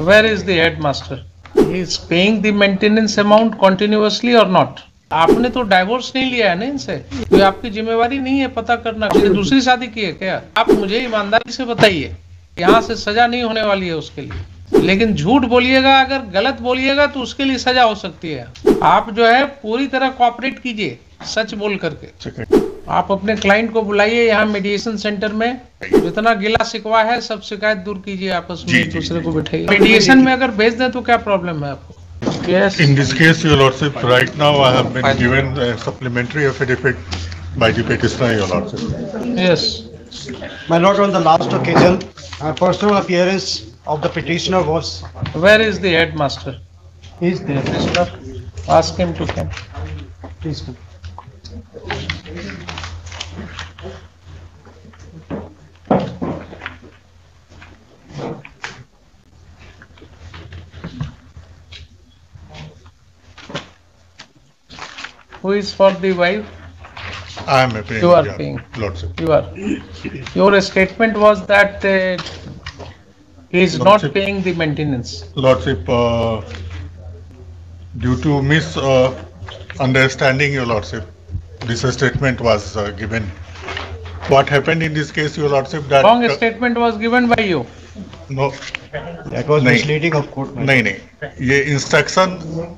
Where is the headmaster? He is paying the maintenance amount continuously or not? आपने तो divorce नहीं लिया है ना इनसे, तो आपकी जिम्मेवारी नहीं है पता करना कि दूसरी शादी की है क्या? आप मुझे ईमानदारी से बताइए, यहाँ से सजा नहीं होने वाली है उसके लिए, लेकिन झूठ बोलिएगा, अगर गलत बोलिएगा तो उसके लिए सजा हो सकती है। आप जो है पूरी तरह कोऑपरेट कीजिए सच बोल करके। आप अपने क्लाइंट को बुलाइए यहाँ मीडिएशन सेंटर में, जितना गिला शिकवा है सब शिकायत दूर कीजिए, आपस में एक दूसरे को बिठाइए। मीडिएशन में अगर भेज दें तो क्या प्रॉब्लम है आपको? Yes. In this case, Your Lordship, right now I have been given a supplementary affidavit by the petitioner, Your Lordship. Yes. My lord, on the last occasion, personal appearance of the petitioner was. Where is the headmaster? He is there. Petitioner, ask him to come. Please come. Who is for the wife? I am paying. You are Your paying. Lordship. You are. Your statement was that he is not Lordship. paying the maintenance. Lordship, due to misunderstanding, Your Lordship, this statement was given. What happened in this case, Your Lordship, that Wrong statement was given by you. no, That was नहीं। misleading of court. my lord. नहीं, ये instruction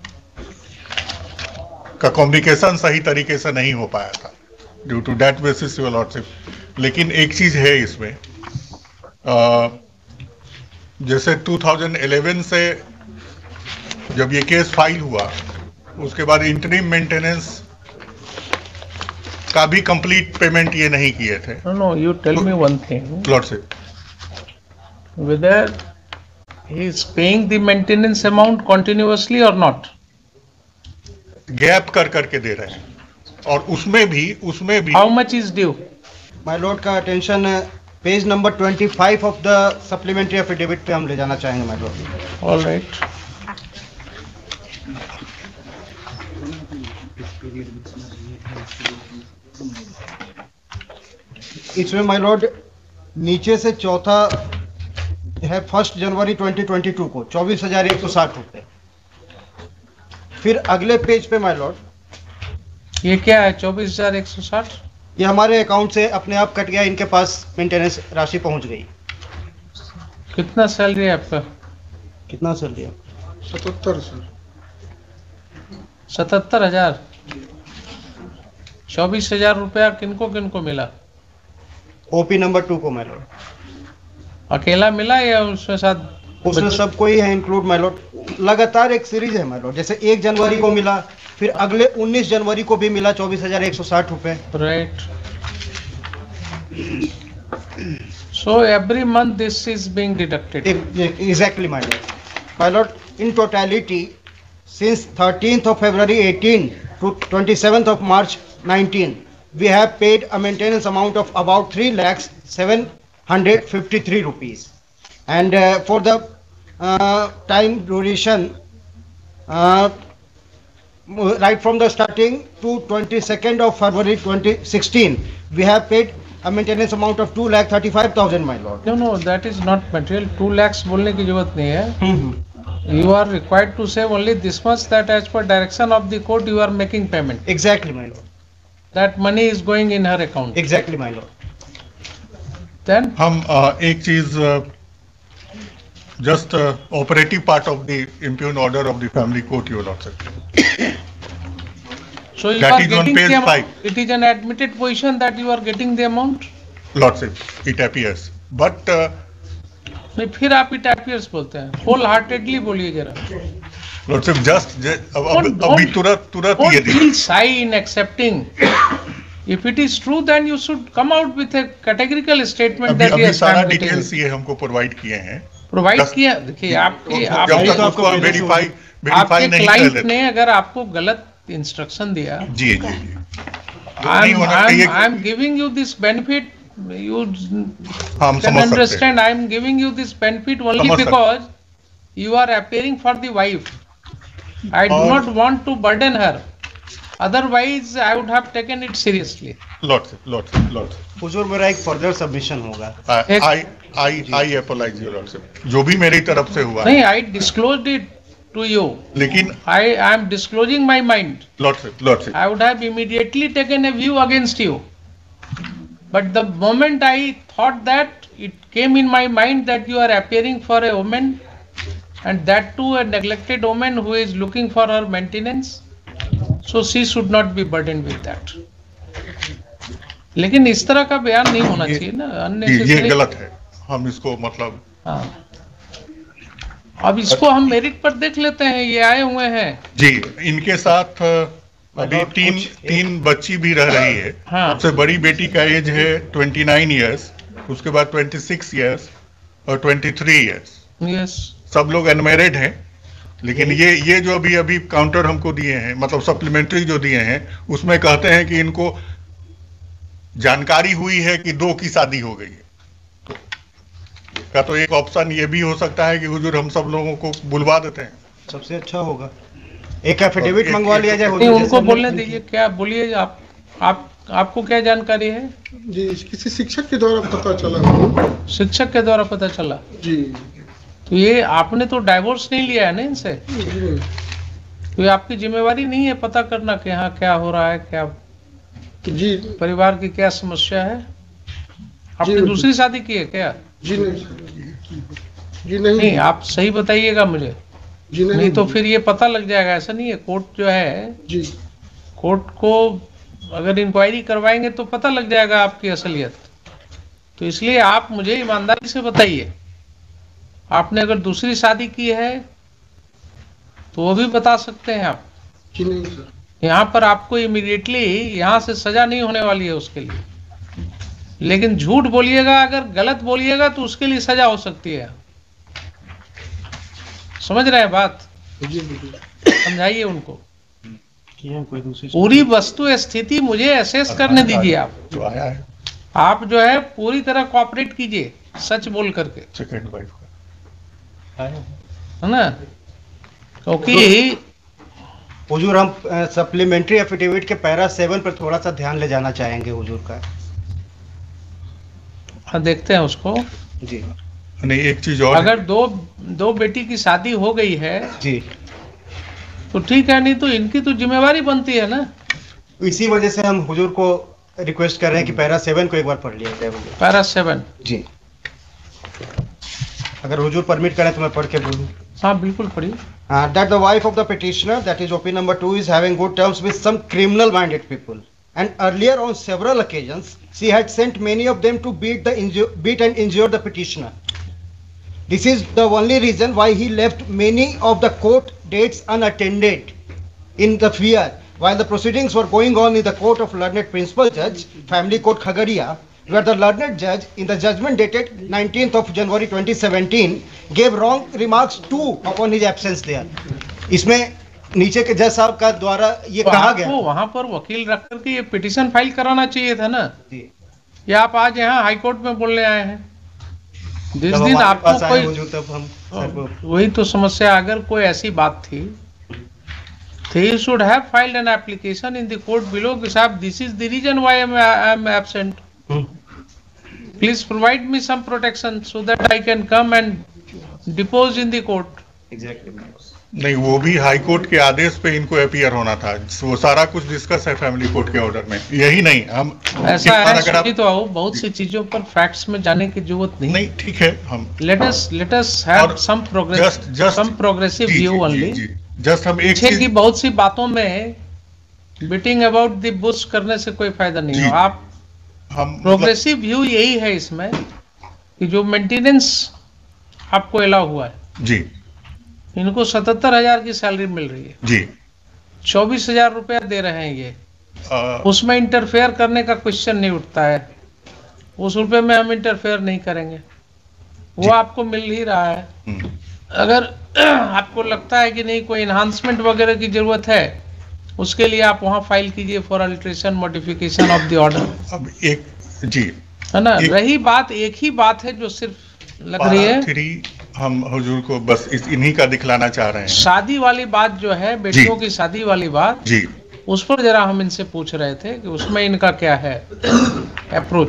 का communication सही तरीके से नहीं हो पाया था, due to that basis, your lordship. लेकिन एक चीज है इसमें, जैसे 2011 से जब ये केस फाइल हुआ, उसके बाद इंटरिम मेंटेनेंस का भी कंप्लीट पेमेंट ये नहीं किए थे। No, you tell me one thing. Lordship, Whether he is paying the maintenance amount continuously or not? Gap कर करके दे रहे हैं, और उसमें भी How much is due? My lord का attention page number 25 of the supplementary affidavit पे हम ले जाना चाहेंगे my lord. All right. इसमें my lord नीचे से चौथा है 1 जनवरी 2022 को 24,160 रुपए। फिर अगले पेज पे my lord, ये क्या है 24,160? ये हमारे अकाउंट से अपने आप कट गया, इनके पास मेंटेनेंस राशि पहुंच गई। कितना सैलरी है आपका? कितना सर दिया? 77,000। 24,000 रुपया किनको किनको मिला? ओपी नंबर 2 को my lord। अकेला मिला या उसमें साथ? उसमें सबको ही है इंक्लूड my lord। लगातार एक सीरीज है my lord, जैसे 1 जनवरी को मिला, फिर अगले 19 जनवरी को भी मिला 24,160 रुपए। Right. So every month this is being deducted. Exactly my lord. My lord, in totality, since 13th of February 18 to 27th of March 19, we have paid a maintenance amount of about 3,753 rupees. And for the time duration, right from the starting to 22nd of February 2016, we have paid a maintenance amount of 2,35,000 my lord. No, that is not material. 2 lakhs बोलने की जरूरत नहीं है. You are required to say only this much, that as per direction of the court you are making payment. Exactly my lord. That money is going in her account. Exactly my lord. Then हम एक चीज just operative part of the impugned order of the family court, your lordship. so you That are is on getting page the amount. 5. It is an admitted position that you are getting the amount. Lordship, it appears. But नहीं, फिर आप it appears बोलते हैं. Wholeheartedly बोलिए जरा. lordship, just अभी तुरंत ये Don't feel shy in accepting. If it is true, then you should come out with a categorical statement that अभी yes, सारा I am getting details it. ये हमको प्रोवाइड किए हैं। प्रोवाइड दस- किया, देखिए आपके जब तक उसको वेरीफाई आपके नहीं कर क्लाइंट लेते। ने अगर आपको गलत इंस्ट्रक्शन दिया, जी जी जी, आई नहीं होना चाहिए। Am giving you this benefit, you हम can समझ सकते understand I am giving you this benefit only समझ सकते। because you are appearing for the wife. I do और- not want to burden her. Otherwise, I would have taken it seriously. Lordship. हुजूर मेरा एक further submission होगा। एक- आई apologise your lordship, जो भी मेरी तरफ से हुआ नहीं, I disclosed it to you, लेकिन I am disclosing my mind. Lordship I would have immediately taken a view against you. But the moment I thought that, it came in my mind that you are appearing for a woman, and that too a neglected woman who is looking for her maintenance. So she should not be burdened with that. लेकिन इस तरह का बयान नहीं होना चाहिए ना, ये गलत है. हम इसको मतलब हाँ. अब इसको हम मेरिट पर देख लेते हैं. ये आए हुए हैं जी, इनके साथ अभी तीन बच्ची भी रह रही है. हाँ. सबसे बड़ी बेटी का एज है 29 इयर्स, उसके बाद 26 इयर्स और 23 इयर्स. यस, सब लोग अनमैरिड हैं. लेकिन ये जो अभी काउंटर हमको दिए हैं, मतलब सप्लीमेंट्री जो दिए हैं, उसमें कहते हैं कि इनको जानकारी हुई है कि 2 की शादी हो गई है. का तो एक ऑप्शन ये भी हो सकता है कि हुजूर हम सब लोगों को बुलवा देते हैं. सबसे अच्छा होगा एक एफिडेविट मंगवा लिया जाए. नहीं, उनको बोलने दीजिए. क्या बोलिए आप आपको क्या जानकारी है? जी, किसी शिक्षक के द्वारा पता चला. शिक्षक के द्वारा पता चला जी. तो ये आपने तो डाइवोर्स नहीं लिया है ना इनसे? तो ये आपकी जिम्मेवारी नहीं है पता करना कि यहाँ क्या हो रहा है, क्या जी परिवार की क्या समस्या है? आपने दूसरी शादी की है क्या? जी नहीं. नहीं, आप सही बताइएगा मुझे. जी नहीं तो फिर ये पता लग जाएगा. ऐसा नहीं है. कोर्ट जो है जी, कोर्ट को अगर इंक्वायरी करवाएंगे तो पता लग जाएगा आपकी असलियत. तो इसलिए आप मुझे ईमानदारी से बताइए, आपने अगर दूसरी शादी की है तो वो भी बता सकते हैं आप. जी नहीं सर. यहाँ पर आपको इमीडिएटली यहाँ से सजा नहीं होने वाली है उसके लिए. लेकिन झूठ बोलिएगा, अगर गलत बोलिएगा तो उसके लिए सजा हो सकती है. समझ रहे हैं बात? जी समझाइए उनको. पूरी वस्तु स्थिति मुझे असेस करने दीजिए. आप जो आया है, आप जो है पूरी तरह कोऑपरेट कीजिए, सच बोल करके, सेकंड वाइफ है ना? क्योंकि हुजूर हम सप्लीमेंट्री एफिडेविट के पैरा 7 पर थोड़ा सा ध्यान ले जाना चाहेंगे हुजूर का. देखते हैं उसको. जी नहीं, एक चीज और अगर दो बेटी की शादी हो गई है जी, तो ठीक है, नहीं तो इनकी तो जिम्मेवारी बनती है ना. इसी वजह से हम हुजूर को रिक्वेस्ट कर रहे हैं कि पैरा 7 को एक बार पढ़ लिया जाए. पैरा 7 जी, अगर हुजूर परमिट करें तो मैं पढ़ के बोलूं. हाँ बिल्कुल पढ़िए. That the wife of the petitioner, that is OP number 2, is having good terms with some criminal minded people, and earlier on several occasions she had sent many of them to beat and injure the petitioner. This is the only reason why he left many of the court dates unattended in the fear while the proceedings were going on in the court of learned principal judge, family court Khagaria, where the learned judge in the judgment dated 19th of January 2017 gave wrong remarks too upon his absence there. इसमें नीचे के जज साहब का द्वारा ये कहा गया, वहां पर वकील रख करके ये पिटीशन फाइल कराना चाहिए था ना. जी, या आप आज यहाँ हाई कोर्ट में बोलने आए हैं? जिस जब दिन हमारे आपको पास आए कोई हुजूर तब हम वही तो समस्या. अगर कोई ऐसी बात थी तो you should have filed an application in the court below कि साहब this is the reason why I am absent. Please provide me some protection so that I can come and depose in the court. Exactly. नहीं, वो भी high court के आदेश पे इनको appear होना था. वो सारा कुछ डिस्कस है फैमिली कोर्ट के ऑर्डर में. यही नहीं, हम ऐसा है तो आओ, बहुत सी चीजों पर फैक्ट्स में जाने की जरूरत नहीं. ठीक है. हम let us have some progressive view only. Just हम एक चीज की बहुत सी बातों में बीटिंग अबाउट द बुश करने से कोई फायदा नहीं है. आप हम प्रोग्रेसिव व्यू यही है इसमें कि जो मेंटेनेंस आपको अलाउ हुआ है जी, इनको 77,000 की सैलरी मिल रही है जी, 24,000 रुपया दे रहे हैं ये. उसमें इंटरफेयर करने का क्वेश्चन नहीं उठता है. उस रुपए में हम इंटरफेयर नहीं करेंगे, वो आपको मिल ही रहा है. अगर आपको लगता है कि नहीं कोई इन्हांसमेंट वगैरह की जरूरत है, उसके लिए आप वहां फाइल कीजिए for alteration modification of the order. अब एक जी है ना, रही बात एक ही बात है जो सिर्फ लग रही है. हम हुजूर को बस इन्हीं का दिखलाना चाह रहे हैं. शादी वाली बात जो है, बेटियों की शादी वाली बात जी, उस पर जरा हम इनसे पूछ रहे थे कि उसमें इनका क्या है अप्रोच.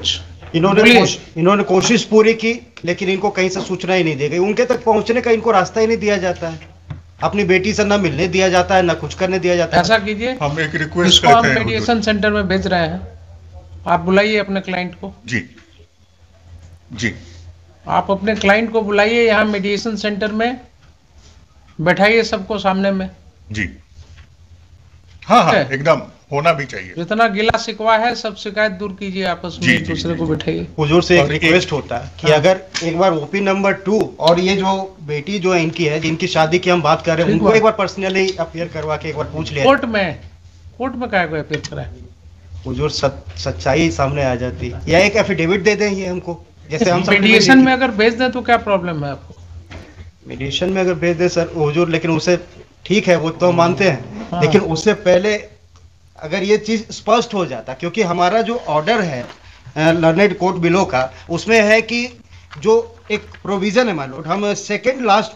बोलिए। इन्होंने कोशिश पूरी की, लेकिन इनको कहीं से सूचना ही नहीं दी गई। उनके तक पहुंचने का इनको रास्ता ही नहीं दिया जाता है। अपनी बेटी से ना मिलने दिया जाता है, ना कुछ करने दिया जाता है। ऐसा कीजिए, हम एक रिक्वेस्ट इसको हम करते हैं मीडिएशन सेंटर में भेज रहे हैं, आप बुलाइए अपने क्लाइंट को। जी जी आप अपने क्लाइंट को बुलाइए यहाँ मीडिएशन सेंटर में, बैठाइए सबको सामने में। जी हाँ हाँ, है। एकदम होना भी चाहिए। जितना गिला शिकवा है सब शिकायत दूर कीजिए आपस में, जी, एक जी, दूसरे जी। को बैठाइए। हुजूर से एक और एक- रिक्वेस्ट होता है कि हाँ। अगर एक बार ओपी नंबर 2 और ये जो बेटी जो इनकी है, जिनकी शादी की हम बात कर रहे हैं, ठीक उनको बात। एक बार पर्सनली अपियर करवा के एक बार पूछ लिया। कोर्ट में काय को अपील कराए? हुजूर सच्चाई सामने आ जाती, या एक एफिडेविट दे दें ये हमको, जैसे हम मीडिएशन में अगर भेज दें तो क्या प्रॉब्लम है आपको? मीडिएशन में अगर भेज दें सर हुजूर, लेकिन उसे ठीक है वो तो हम मानते हैं, हाँ। लेकिन उससे पहले अगर ये चीज स्पष्ट हो जाता, क्योंकि हमारा जो ऑर्डर है लर्नेड कोर्ट बिलो का, उसमें है कि जो एक प्रोविजन है माय लॉर्ड, हम सेकंड लास्ट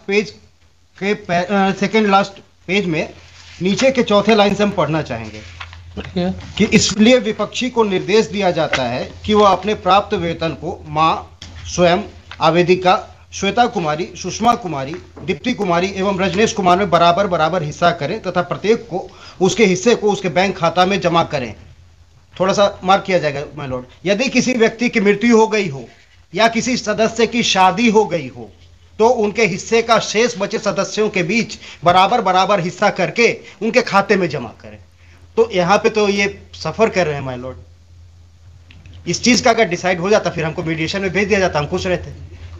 पेज में नीचे के चौथे लाइन से हम पढ़ना चाहेंगे कि इसलिए विपक्षी को निर्देश दिया जाता है कि वह अपने प्राप्त वेतन को मां स्वयं, आवेदिका, श्वेता कुमारी, सुषमा कुमारी, दीप्ति कुमारी एवं रजनेश कुमार में बराबर बराबर हिस्सा करें तथा प्रत्येक को उसके हिस्से को उसके बैंक खाता में जमा करें। थोड़ा सा मार्क किया जाएगा माय लॉर्ड। यदि किसी व्यक्ति की मृत्यु हो गई हो या किसी सदस्य की शादी हो गई हो तो उनके हिस्से का शेष बचे सदस्यों के बीच बराबर बराबर हिस्सा करके उनके खाते में जमा करें। तो यहाँ पे तो ये सफर कर रहे हैं माय लॉर्ड। इस चीज का अगर डिसाइड हो जाता फिर हमको मीडिएशन में भेज दिया जाता, हम खुश रहते।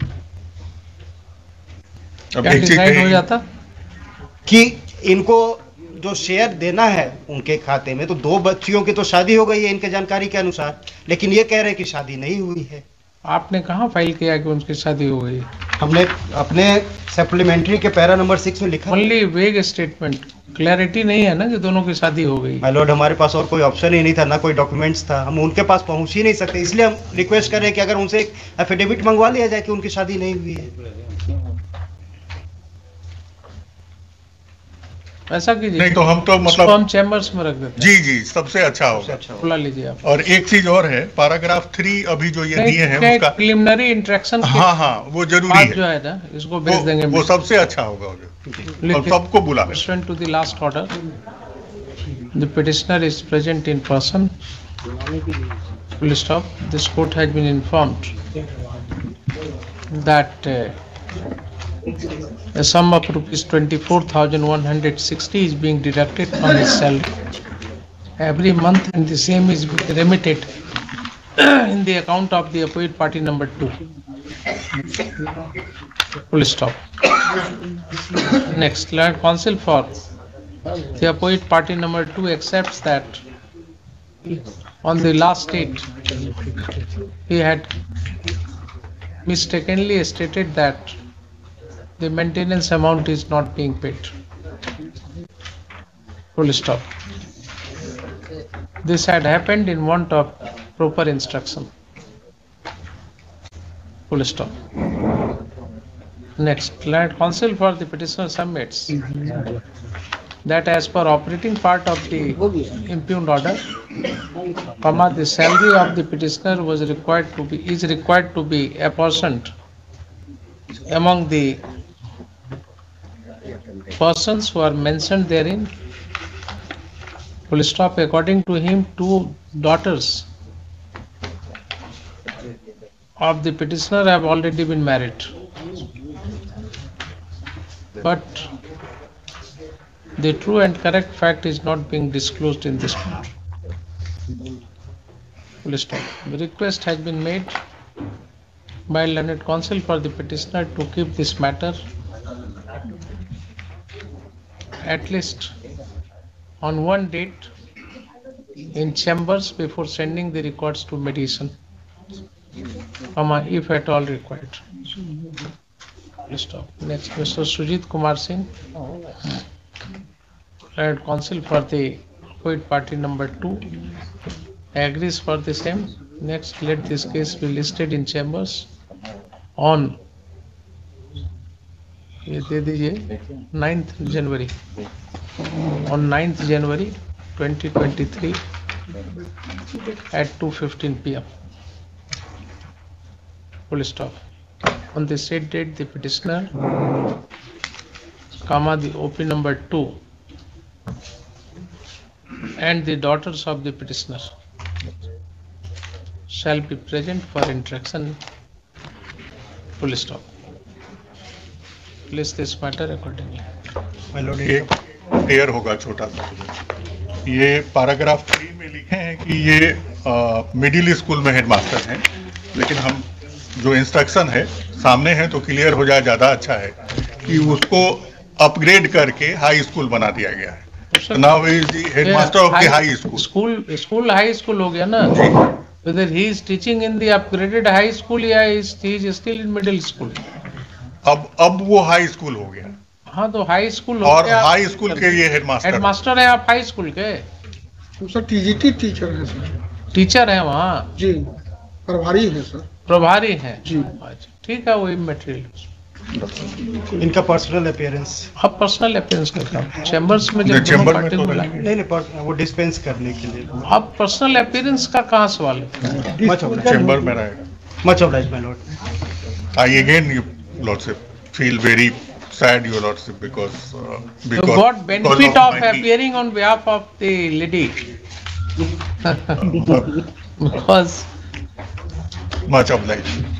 अब क्या एक चीज डिसाइड हो कही- जाता? कि इनको जो शेयर देना है उनके खाते में, तो 2 बच्चियों की तो शादी हो गई है इनके जानकारी के अनुसार, लेकिन ये कह रहे हैं कि शादी नहीं हुई है। आपने कहाँ फाइल किया कि उनकी शादी हो गई? हमने अपने सप्लीमेंट्री के पैरा नंबर 6 में लिखा। ओनली वेग स्टेटमेंट, क्लैरिटी नहीं है ना कि दोनों की शादी हो गई। माय लॉर्ड हमारे पास और कोई ऑप्शन ही नहीं था, ना कोई डॉक्यूमेंट्स था, हम उनके पास पहुंच ही नहीं सकते, इसलिए हम रिक्वेस्ट कर रहे हैं कि अगर उनसे एक एफिडेविट मंगवा लिया जाए कि उनकी शादी नहीं हुई है। ऐसा कीजिए, नहीं तो हम तो इसको मतलब हम चैम्बर्स में रख देते हैं। जी जी सबसे अच्छा होगा। अच्छा बुला लीजिए आप। और एक चीज और है, पैराग्राफ 3 अभी जो ये दिए हैं उसका, प्रिलिमिनरी इंटरेक्शन के हाँ हाँ वो जरूरी बाद जो है, है ना, इसको भेज देंगे। वो सबसे अच्छा होगा और लिखिए। सबको बुला लें। Pursuant to the last order, the petitioner is present in person. Full stop. This court has been informed that a sum of rupees 24,160 is being deducted from his salary every month, and the same is remitted in the account of the opposite party number 2. Full stop. Next, Lord Counsel for the opposite party number 2 accepts that on the last date he had mistakenly stated that the maintenance amount is not being paid. Full stop. This had happened in want of proper instruction. Full stop. Next, Land Counsel for the petitioner submits that as per operating part of the impugned order, the salary of the petitioner is required to be apportioned among the persons who are mentioned therein. Full stop. According to him, 2 daughters of the petitioner have already been married, but the true and correct fact is not being disclosed in this matter. Full stop. The request has been made by learned counsel for the petitioner to keep this matter at least on one date in chambers before sending the records to mediation, if at all required. Stop. Next, Mr. Sujit Kumar Singh, learned counsel for the opposite party number 2, agrees for the same. Next, let this case be listed in chambers on 9th January. On 9th January 2023 at 2:15 p.m. full stop. On the said date, the petitioner, comma, the OP number 2, and the daughters of the petitioner shall be present for interaction, full stop. Place this matter accordingly. My lord, एक clear होगा छोटा सा। ये paragraph 3 में लिखे हैं कि ये मिडिल स्कूल में हेडमास्टर हैं, लेकिन हम जो इंस्ट्रक्शन है सामने है तो क्लियर हो जाए, ज़्यादा अच्छा है कि उसको अपग्रेड करके हाई स्कूल बना दिया गया है। Now he is the headmaster of the high school. School high school हो गया ना। Whether he is teaching in the upgraded high school या he is still in middle school. अब वो हाई स्कूल हो गया। हाँ तो हाई स्कूल हो और गया। हाई स्कूल के ये हेडमास्टर है आप हाई स्कूल के। हम सर टीजीटी टीचर हैं सर। टीचर है वहाँ। जी, प्रभारी हैं सर। प्रभारी हैं जी। अच्छा ठीक है, वही मटेरियल। इनका पर्सनल अपीयरेंस। अब पर्सनल अपीयरेंस का काम चैम्बर्स में, जब दोनों चैम्बर में पार्टी तो को बुलाएंगे। नहीं, वो डिस्पेंस करने के लिए। अब पर्सनल अपीयरेंस का कहाँ सवाल है? मच ऑफ चैम्बर में रहेगा। Much of my lord. I again, you lordship, feel very sad, your lordship, because So what benefit of my- appearing on behalf of the lady? Because much obliged.